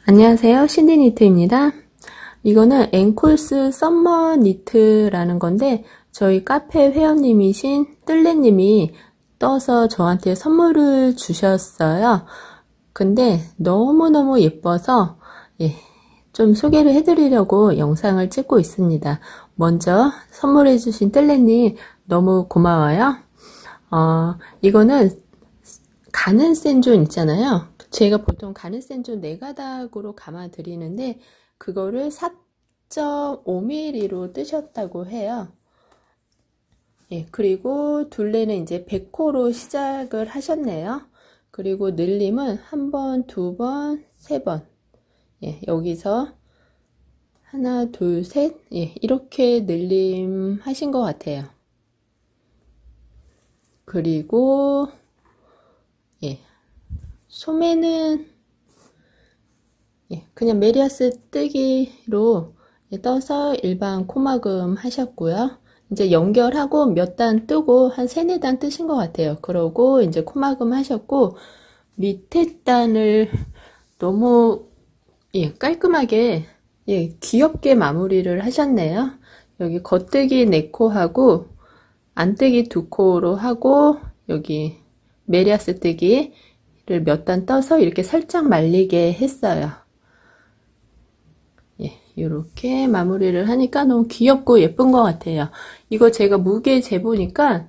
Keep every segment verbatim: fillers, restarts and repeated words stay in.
안녕하세요. 신디 니트입니다. 이거는 앵콜스 썸머 니트라는 건데 저희 카페 회원님이신 뜰레님이 떠서 저한테 선물을 주셨어요. 근데 너무너무 예뻐서 예, 좀 소개를 해드리려고 영상을 찍고 있습니다. 먼저 선물해주신 뜰레님 너무 고마워요. 어, 이거는 가는 센존 있잖아요. 제가 보통 가는 센존 네 가닥으로 감아 드리는데 그거를 사 점 오 밀리미터로 뜨셨다고 해요. 예, 그리고 둘레는 이제 백 호로 시작을 하셨네요. 그리고 늘림은 한 번, 두 번, 세 번. 예, 여기서 하나, 둘, 셋. 예, 이렇게 늘림 하신 것 같아요. 그리고 예, 소매는 예, 그냥 메리아스 뜨기로 떠서 일반 코막음 하셨고요. 이제 연결하고 몇 단 뜨고 한 세네 단 뜨신 것 같아요. 그러고 이제 코막음 하셨고 밑에 단을 너무 예, 깔끔하게 예, 귀엽게 마무리를 하셨네요. 여기 겉뜨기 네 코하고 안뜨기 두 코로 하고 여기 메리아스 뜨기를 몇 단 떠서 이렇게 살짝 말리게 했어요. 예, 이렇게 마무리를 하니까 너무 귀엽고 예쁜 것 같아요. 이거 제가 무게 재보니까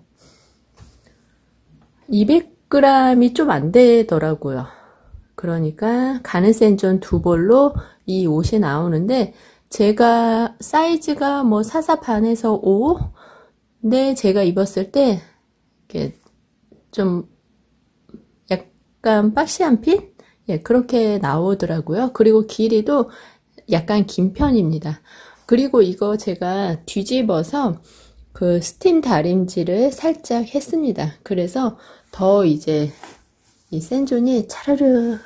이백 그램이 좀 안 되더라고요. 그러니까 가는 센존 두 벌로 이 옷이 나오는데 제가 사이즈가 뭐 사사 반에서 오? 근데 제가 입었을 때 이렇게 좀 약간 박시한 핏? 예, 그렇게 나오더라고요. 그리고 길이도 약간 긴 편입니다. 그리고 이거 제가 뒤집어서 그 스팀 다림질을 살짝 했습니다. 그래서 더 이제 이 센존이 차르르한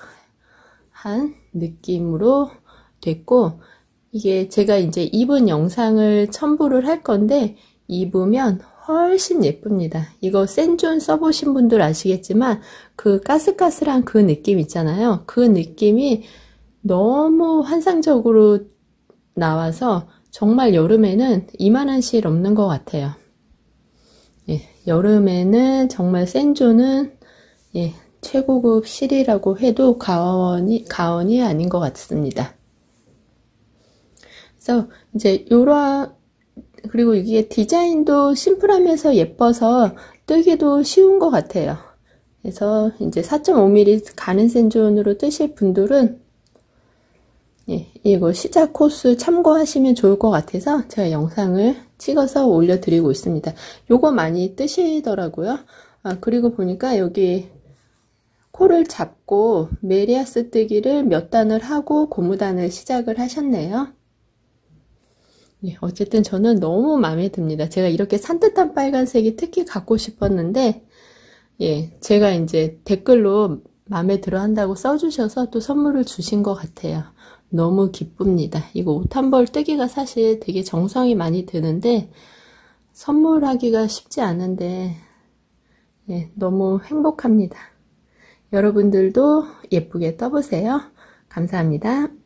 느낌으로 됐고, 이게 제가 이제 입은 영상을 첨부를 할 건데 입으면 훨씬 예쁩니다. 이거 센존 써보신 분들 아시겠지만 그 까슬까슬한 그 느낌 있잖아요. 그 느낌이 너무 환상적으로 나와서 정말 여름에는 이만한 실 없는 것 같아요. 예, 여름에는 정말 센존은 예, 최고급 실이라고 해도 가언이, 가언이 아닌 것 같습니다. 그래서 이제 요런 그리고 이게 디자인도 심플하면서 예뻐서 뜨기도 쉬운 것 같아요. 그래서 이제 사 점 오 밀리미터 가는 센존으로 뜨실 분들은 예, 이거 시작 코스 참고하시면 좋을 것 같아서 제가 영상을 찍어서 올려드리고 있습니다. 요거 많이 뜨시더라고요. 아, 그리고 보니까 여기 코를 잡고 메리아스 뜨기를 몇 단을 하고 고무단을 시작을 하셨네요. 예, 어쨌든 저는 너무 마음에 듭니다. 제가 이렇게 산뜻한 빨간색이 특히 갖고 싶었는데 예, 제가 이제 댓글로 마음에 들어 한다고 써주셔서 또 선물을 주신 것 같아요. 너무 기쁩니다. 이거 옷 한 벌 뜨기가 사실 되게 정성이 많이 드는데 선물하기가 쉽지 않은데 예, 너무 행복합니다. 여러분들도 예쁘게 떠보세요. 감사합니다.